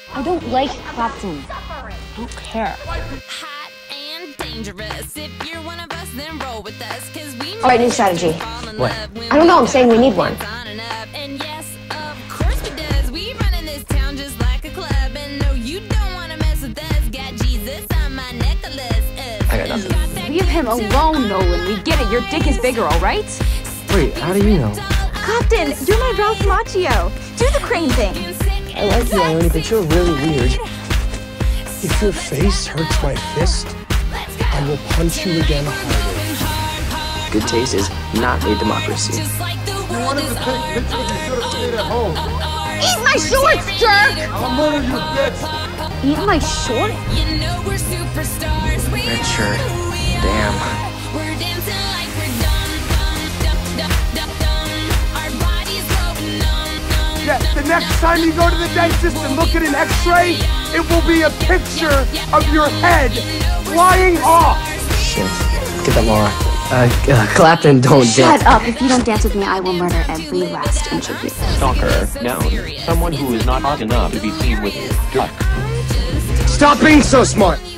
I don't like Clapton. I don't care. Hot and dangerous. If you're one of us, then roll with us. Cause we All right, new strategy. What? I don't know, I'm saying we need one. And yes, of course we does. We run in this town just like a club. And no, you don't wanna mess with us. Got Jesus on my necklace. I got nothing. Leave him alone, Nolan. We get it. Your dick is bigger, all right? Wait, how do you know? Clapton, you're my Ralph Macchio. Do the crane thing. I like you, Ione, but you're really weird. If your face hurts my fist, I will punch you again harder. Good taste is not a democracy. You wanted to take pictures, you should have stayed at home. Eat my shorts, jerk! I'll murder you, bitch! Eat my short? You know we're superstars. Red shirt. Damn. We're dancing like we're dumb. Our bodies going numb. Yeah, the next time you go to the dentist and look at an x-ray, it will be a picture of your head flying off! Shit. Get that Laura. Clapton, don't Shut up. If you don't dance with me, I will murder every last inch of you. Stalker, noun. Someone who is not hot enough to be seen with drug. Stop being so smart!